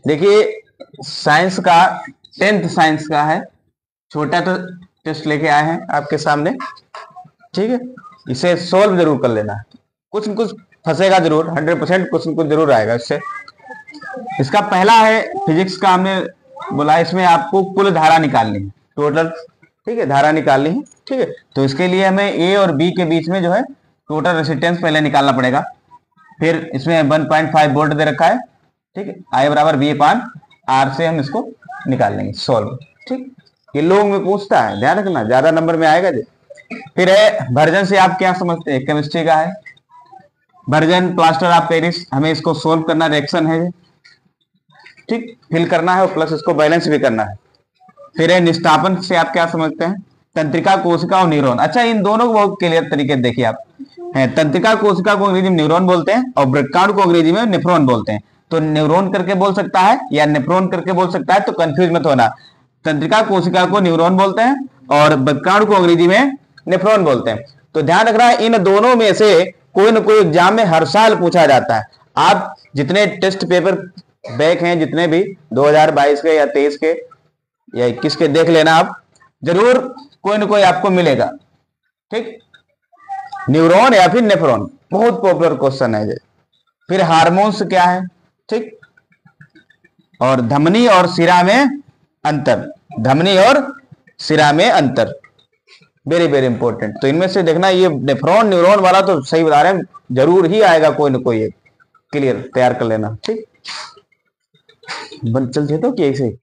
देखिए साइंस का 10th science का है, छोटा तो टेस्ट लेके आए हैं आपके सामने, ठीक है। इसे सोल्व जरूर कर लेना, कुछ न कुछ फंसेगा जरूर, 100% कुछ न कुछ जरूर आएगा इससे। इसका पहला है फिजिक्स का, हमने बोला इसमें आपको कुल धारा निकालनी है, टोटल, ठीक है, धारा निकालनी है, ठीक है। तो इसके लिए हमें ए और बी के बीच में जो है टोटल रेसिस्टेंस पहले निकालना पड़ेगा। फिर इसमें 1.5 वोल्ट दे रखा है, ठीक है, आई बराबर वी अपान आर से हम इसको निकाल लेंगे सॉल्व, ठीक। ये लोग में पूछता है, ध्यान रखना, ज्यादा नंबर में आएगा जी। फिर है वर्जन से आप क्या समझते हैं, केमिस्ट्री का है वर्जन प्लास्टर ऑफ पेरिस, हमें इसको सोल्व करना, रिएक्शन है, ठीक, फिल करना है, प्लस इसको बैलेंस भी करना है। फिर है निष्ठापन से आप क्या समझते हैं, तंत्रिका कोशिका और न्यूरॉन। अच्छा, इन दोनों को बहुत क्लियर तरीके से देखिए आप, है तंत्रिका कोशिका को अंग्रेजी में न्यूरॉन बोलते हैं और वृक्काणु को अंग्रेजी में नेफ्रॉन बोलते हैं। तो न्यूरॉन करके बोल सकता है या नेफ्रॉन करके बोल सकता है, तो कंफ्यूज मत होना। तंत्रिका कोशिका को न्यूरॉन बोलते हैं और वृक्काणु को अंग्रेजी में नेफ्रॉन बोलते हैं। तो ध्यान रखना है, इन दोनों में से कोई ना कोई एग्जाम में हर साल पूछा जाता है। आप जितने टेस्ट पेपर बैक हैं, जितने भी 2022 के या 23 के या 21 के, देख लेना आप, जरूर कोई ना कोई आपको मिलेगा, ठीक। न्यूरॉन या फिर नेफ्रॉन, बहुत पॉपुलर क्वेश्चन है ये। फिर हार्मोन्स क्या है, ठीक, और धमनी और शिरा में अंतर, धमनी और शिरा में अंतर, वेरी वेरी इंपॉर्टेंट। तो इनमें से देखना, ये नेफ्रॉन न्यूरॉन वाला तो सही बता रहे हैं, जरूर ही आएगा कोई ना कोई एक, क्लियर तैयार कर लेना, ठीक। बन चल थे तो कि ऐसे